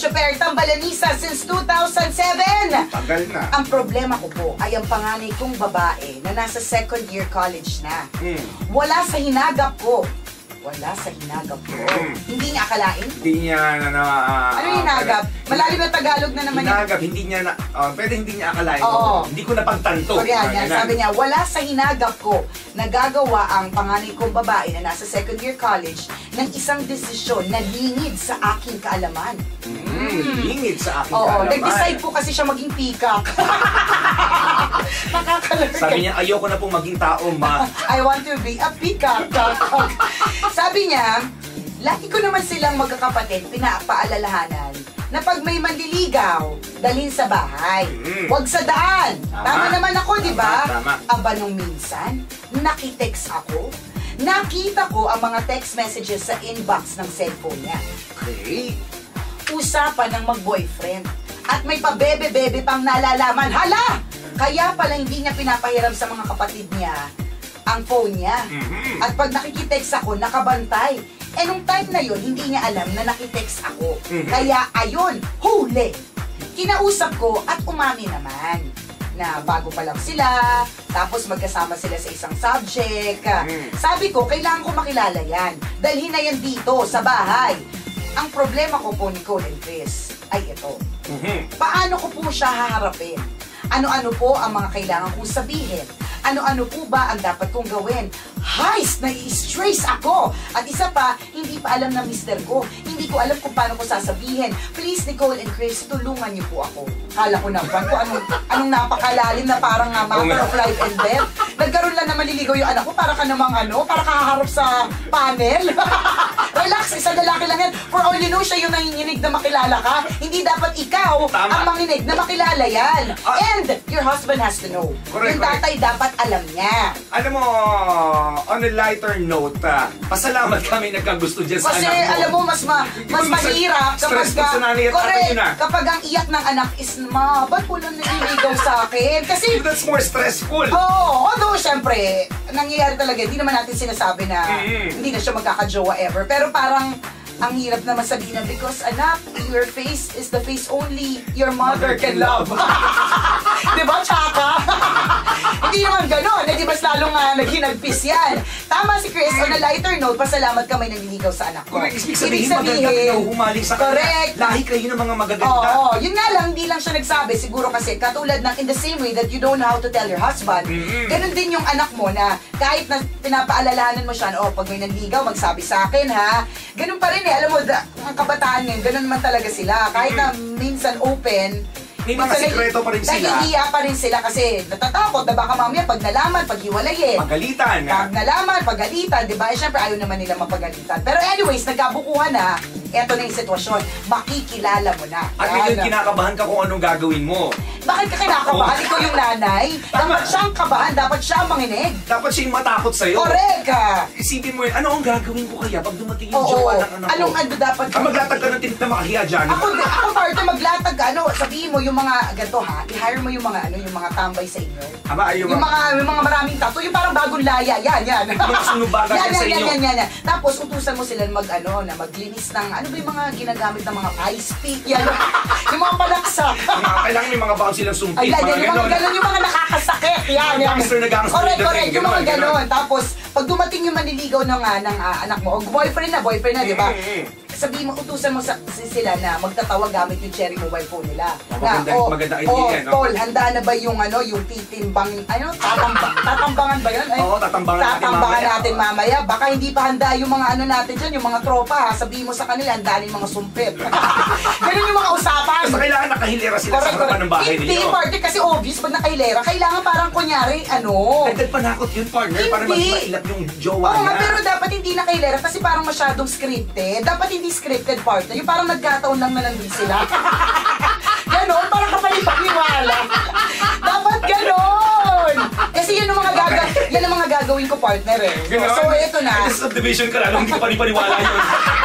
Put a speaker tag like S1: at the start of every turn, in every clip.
S1: Super Tambalanisa since 2007.
S2: Tagal na.
S1: Ang problema ko po ay ang panganay kong babae na nasa second year college na. Wala sa hinagap ko. Wala sa hinagap ko. Hindi niya akalain?
S2: Hindi niya
S1: ano yung hinagap? Malalim na Tagalog na naman.
S2: Hinagap, hindi niya na, pwede hindi niya akalain. Hindi ko napagtanto.
S1: So yan, sabi niya, wala sa hinagap ko na gagawa ang panganay kong babae na nasa second year college ng isang desisyon na lingid sa aking kaalaman.
S2: Lingid sa aking kaalaman.
S1: Nag-decide po kasi siya maging peacock. Nakakalala.
S2: Sabi niya, ayoko na pong maging tao, ma.
S1: I want to be a peacock. Sabi niya, lagi ko naman silang magkakapatid pinapaalalahanan na pag may manliligaw, dalhin sa bahay. Huwag sa daan. Tama naman ako, di ba? Aba nung minsan, nakitext ako. Nakita ko ang mga text messages sa inbox ng cellphone niya.
S2: Okay.
S1: Usapan ng mag-boyfriend. At may pabebe-bebe pang nalalaman. Hala! Kaya pala hindi niya pinapahiram sa mga kapatid niya ang phone niya. At pag nakikitext ako, nakabantay. Eh nung time na yun, hindi niya alam na nakitext ako. Kaya ayun, huli! Kinausap ko at umami naman na bago pa lang sila, tapos magkasama sila sa isang subject. Sabi ko, kailangan ko makilala yan. Dalhin na yan dito, sa bahay. Ang problema ko po, Nicole and Chris, ay ito. Paano ko po siya haharapin? Ano-ano po ang mga kailangan kong sabihin? Ano-ano po ba ang dapat kong gawin? Heist! Nai-stress ako! At isa pa, hindi pa alam ng mister ko. Hindi ko alam kung paano ko sasabihin. Please, Nicole and Chris, tulungan niyo po ako. Kala ko naman kung anong napakalalim na parang matter of life and death. Nagkaroon lang na maliligaw yung anak ko para ka namang para kaharap sa panel. Relax, isang lalaki lang yan. For all you know, siya yung nanginginig na makilala ka. Hindi dapat ikaw ang manginig na makilala yan. And your husband has to know. Yung tatay dapat alam niya.
S2: Alam mo, on a lighter note, pasalamat kami nagkagusto dyan sa
S1: kasi
S2: anak mo.
S1: Kasi alam mo, mas mahirap kapag ang iyak ng anak is, ma, ba't walang naliligaw sa akin? Kasi
S2: that's more stressful.
S1: Although, syempre, nangyayari talaga, hindi naman natin sinasabi na hindi na siya magkakajowa ever. Pero parang, ang hirap naman sabihin na, because anak, your face is the face only your mother can love. Diba, tsaka? Hindi naman gano'n. Di mas lalong naghinagpis yan. Tama si Chris, on a lighter note, pasalamat ka may nanliligaw sa anak ko.
S2: Correct. Ibig sabihin, maganda ikaw humaling sa
S1: correct.
S2: Kanya. Lahi kayo ng mga magaganda.
S1: Yun nga lang, hindi lang siya nagsabi. Siguro kasi, katulad ng in the same way that you don't know how to tell your husband, ganun din yung anak mo na kahit na pinapaalalahanan mo siya, pag may nanligaw, magsabi sa akin, ha? Ganun pa rin alam mo, ang kabataan ngayon, ganun naman talaga sila. Kahit na minsan open,
S2: may mga sikreto pa rin sila.
S1: Nahihiya pa rin sila kasi natatakot na baka mamaya pag nalaman, pag hiwalayin.
S2: Pagalitan.
S1: Pag nalaman, pagalitan, di ba? Eh, syempre ayaw naman nila mapagalitan. Pero anyways, nagkabukuhan na, eto na yung sitwasyon. Makikilala mo na.
S2: At ngayon kinakabahan ka kung anong gagawin mo.
S1: Bakit ka kinakabahan? Ikaw yung nanay. Dapat siyang kabahan, dapat siya manginig.
S2: Dapat siyang matakot sa'yo.
S1: Correct ka.
S2: Isipin mo yun, ano ang gagawin ko kaya pag dumating yung jowa ng anak ko?
S1: Anong dapat?
S2: Maglatag ka ng tinit na makahiya dyan.
S1: Ako parte maglatag sabihin mo yung mga ganito ha, i-hire mo yung mga yung mga tambay sa inyo. Yung mga maraming tattoo, yung parang bagong laya, yan.
S2: Yung sunubagan sa inyo.
S1: Yan. Tapos utusan mo sila na maglinis ng ano ba yung mga ginagamit ng mga ice pick, yan. Yung mga palaksa.
S2: Kailangan may mga baon silang sumpit.
S1: Yung mga ganon, yung mga nakakasakit, yan. Correct, yung mga ganon. Tapos pag dumating yung manliligaw ng anak mo, o boyfriend na, di ba? Sabihin mo, utusan mo sila na magtatawag gamit yung cherry mobile phone nila.
S2: Maganda idea, no?
S1: Tol, handa na ba yung yung titimbang, tatambangan ba yun?
S2: Oo, tatambangan
S1: natin mamaya. Baka hindi pa handa yung mga natin dyan, yung mga tropa, ha? Sabihin mo sa kanila, handa rin mga sumpit. Ganun yung mga usapan.
S2: Basta kailangan nakahilera sila sa harapan ng bahay ninyo.
S1: Hindi, partner, kasi obvious, pag nakahilera, kailangan parang kunyari,
S2: Dagdag panakot yun, partner, para mas mailap yung jowa niya.
S1: Pero dapat hindi nakahilera kasi parang masyadong scripted. Dapat hindi scripted partner. Yung parang nagkataon lang na nandun sila. Ganon, parang kapalipag-iwala. Dapat ganon! Kasi yan ang mga gagawin ko partner eh. So ito na.
S2: Sa subdivision ka lang, hindi ka panipaniwala yun.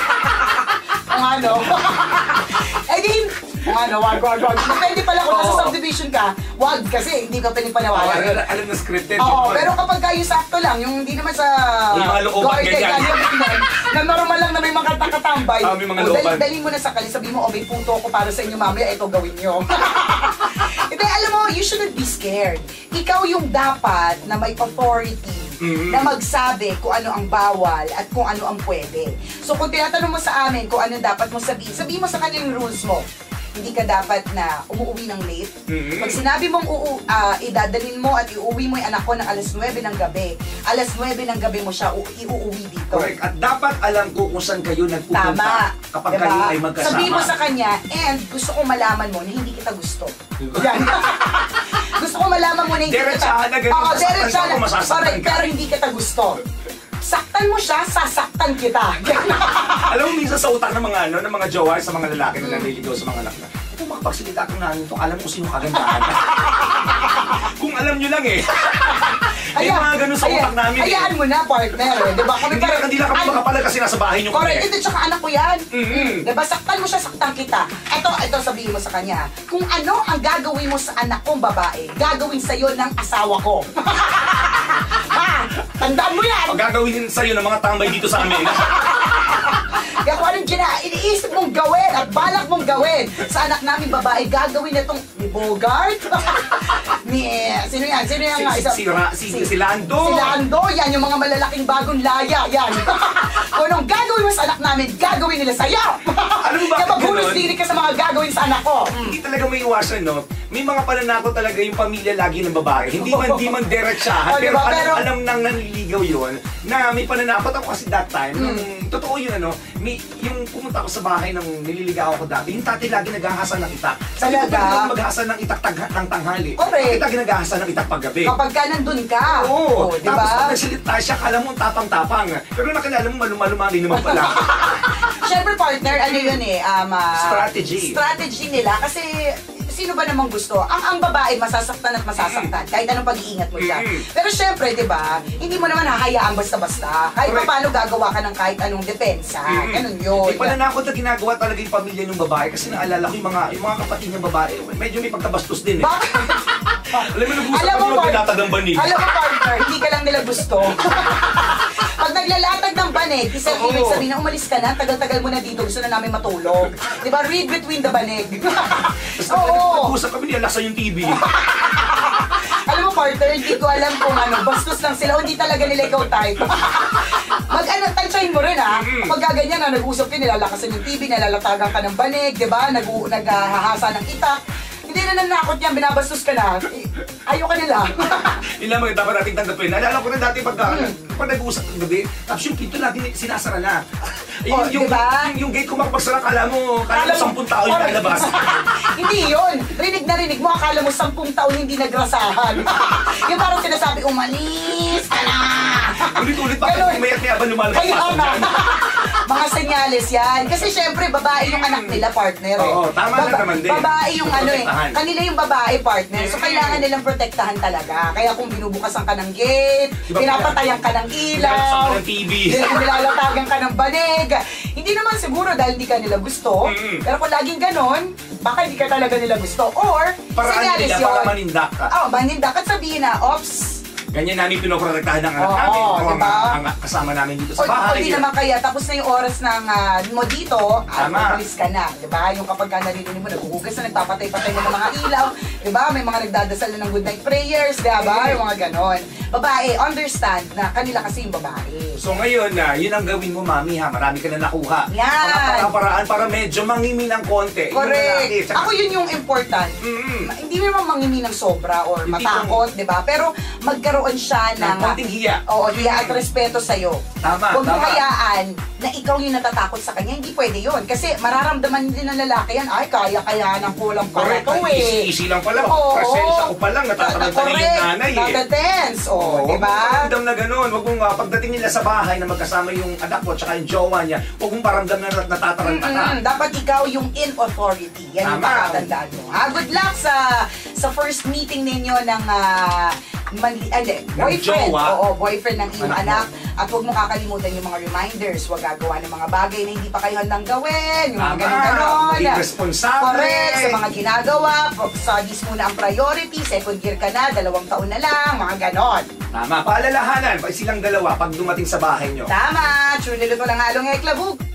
S1: Wag. Depende pala kung nasa subdivision ka, wag kasi hindi ka pinipaniwala yun.
S2: Alam na scripted.
S1: Pero kapag kayo sakto lang, yung hindi naman sa
S2: yung mga looban ganyan.
S1: na normal lang na may mga katambay.
S2: May mga loban.
S1: Dali mo na sa kanya, sabi mo, may puto ko para sa inyo mamaya, ito gawin nyo. Hindi, alam mo, you shouldn't be scared. Ikaw yung dapat na may authority na magsabi kung ano ang bawal at kung ano ang pwede. So kung tinatanong mo sa amin kung ano dapat mo sabihin mo sa kanya yung rules mo. Hindi ka dapat na umuwi ng late. Pag sinabi mong idadalin mo at iuwi mo yung anak ko ng alas 9 ng gabi, alas 9 ng gabi mo siya iuuwi dito.
S2: Correct. At dapat alam ko kung saan kayo nagpupunta kapag
S1: diba?
S2: kayo ay magkasama.
S1: Sabihin mo sa kanya, and gusto ko malaman mo na hindi kita gusto. Yan. Gusto ko malaman mo na hindi kita...
S2: Diretsahan na ganun.
S1: Oo, diretsahan na.
S2: Masasaktan ka.
S1: Pero hindi kita gusto. Saktan mo siya, sasaktan kita.
S2: Alam mo, minsan sa utak ng mga ng mga jowa, sa mga lalaki na naliligaw sa mga anak na, ito makapagsalita kang nanin ito, alam mo sino kagandahan. Kung alam nyo lang eh. May mga ganun sa utak namin eh.
S1: Hayaan mo na, partner. Diba?
S2: Hindi na kami makapalag kasi nasa bahay nyo kami.
S1: Correct, ito tsaka anak ko yan. Diba? Saktan mo siya, saktan kita. Ito sabihin mo sa kanya, kung ano ang gagawin mo sa anak kong babae, gagawin sa'yo ng asawa ko. Ha? Tandaan mo yan!
S2: Ang gagawin sa'yo ng mga tambay dito sa amin.
S1: Kaya kung anong iniisip mong gawin at balak mong gawin sa anak namin babae, gagawin na itong ni Bogart, sino yan? Sino yan nga?
S2: Si Lando.
S1: Si Lando, yan yung mga malalaking bagong laya, yan. Kung anong gagawin mo sa anak namin, gagawin nila sa'yo.
S2: Alam mo bakit
S1: kaya maghulos diri ka sa mga gagawin sa anak ko.
S2: Hindi talaga may iwasan, no? May mga pananakot talaga yung pamilya lagi ng babae. Hindi man diretsahan.
S1: Diba?
S2: Pero alam nang nanliligaw yun na may pananakot ako kasi that time. Totoo yun, ano? Yung pumunta ako sa bahay ng nililigaw ako dati, yung tatay lagi naghahasa ng itak. Sabi ko pa maghahasa ng itak ng tanghali.
S1: Correct.
S2: Bakit lagi naghahasa ng itak paggabi?
S1: Kapag ka nandun ka.
S2: Oo.
S1: Diba?
S2: Tapos pag nagsalita siya, kala mo tapang-tapang. Pero nakilala mo malumali naman pala.
S1: Siyempre partner, ano yun eh, strategy nila kasi sino ba namang gusto? Ang babae masasaktan at masasaktan kahit anong pag-iingat mo siya. Pero syempre, 'di ba? Hindi mo naman hahayaan basta-basta. Kahit paano gagawa ka ng kahit anong depensa. Ganun 'yun.
S2: May pananakot na ginagawa talaga yung pamilya ng babae kasi naalala ko yung mga kapatid ng babae, medyo may pagkabastos din eh. Alam mo, nag-usap kami yung latag ng banig.
S1: Alam mo, partner, hindi ka lang nila gusto. Pag naglalatag ng banig, isang ibig sabihin na umalis ka na, tagal-tagal mo na dito, gusto na namin matulog. Di ba? Read between the banig.
S2: Oo. Nag-usap kami, nilalasan yung TV.
S1: Alam mo, partner, hindi ko alam kung bastos lang sila o hindi talaga nila ikaw type. Tansyahin mo rin ha. Pag gaganyan na, nag-usap ka, nilalakasan yung TV, nilalatagan ka ng banig, di ba? Naghahasa ng itak. Hindi na nanakot niyan, binabastos ka na. Ayaw ka nila.
S2: Yun lang mga dapat nating tanggapin. Naalala ko na dati pag nag-uusap ng gabi, tapos yung pinto lagi sinasara na. Yung gate ko makapagsara, kala mo 10 taon yung lalabas.
S1: Hindi yun. Rinig na rinig mo, akala mo 10 taon hindi nagrasahan. Yung parang sinasabi, umalis ka na.
S2: Ulit-ulit bakit umayat niya ba lumalabas pa dyan?
S1: Mga senyales yan. Kasi syempre, babae yung anak nila, partner eh.
S2: Oo, tama lang naman din.
S1: Babae yung kanila yung babae, partner. So, kailangan nilang protektahan talaga. Kaya kung binubukasan ka ng gate, pinapatayan ka ng ilaw, nilalatagan ka ng banig. Hindi naman siguro dahil hindi ka nila gusto. Pero kung laging ganon, baka hindi ka talaga nila gusto. Or, senyales yun.
S2: Para manindak ka.
S1: Oo, manindak. At sabihin na, ops,
S2: ganyan namin pinoprotektahan ng anak namin.
S1: Diba?
S2: Ang kasama namin dito sa bahay.
S1: O di naman kaya, tapos na yung oras ng mo dito, umalis ka na. Diba? Yung kapag ka naririnig mo, naghuhugas na, nagpapatay-patay mo ng mga ilaw. Diba? May mga nagdadasal na ng good night prayers. Diba? Yung mga ganon. Babae, understand na kanila kasi yung babae.
S2: So ngayon, yun ang gawin mo, mami ha. Marami ka na nakuha.
S1: Yan.
S2: Mga paraan para medyo mangimi ng konti.
S1: Correct. Ako yun yung important. Hindi naman mangimi ng sobra or matakot, diba? Pero magkaroon siya ng
S2: konting hiya.
S1: Oo, hiya at respeto sa'yo.
S2: Tama,
S1: Huwag mo hayaan na ikaw yung natatakot sa kanya. Hindi pwede yun. Kasi mararamdaman din ng lalaki yan, ay, kaya-kayanan ko lang pala ito eh.
S2: Easy lang pala. Presensya ko pa lang, natataranta na yung nanay eh.
S1: Natatense. Oo,
S2: Huwag
S1: diba?
S2: mong paramdam na gano'n. Huwag mong pagdating nila sa bahay na magkasama yung anak mo at saka yung jowa niya, huwag mong paramdam na natataranta ka.
S1: Dapat ikaw yung in authority. Yan yung pakatandaan mo. Good luck sa first meeting ninyo ng boyfriend.
S2: jowa.
S1: Oo, boyfriend ng iyong
S2: Anak
S1: anak. At huwag mo kakalimutan yung mga reminders. Huwag gagawa ng mga bagay na hindi pa kayo handang gawin. Yung mga ganon-ganon.
S2: Maging responsable.
S1: Correct. Sa mga ginagawa. Studies muna ang priority. Second year ka na, 2 taon na lang. Mga ganon.
S2: Tama, paalalahanan, silang dalawa pag dumating sa bahay nyo.
S1: Tama. Sure niluto ng halong eklabog.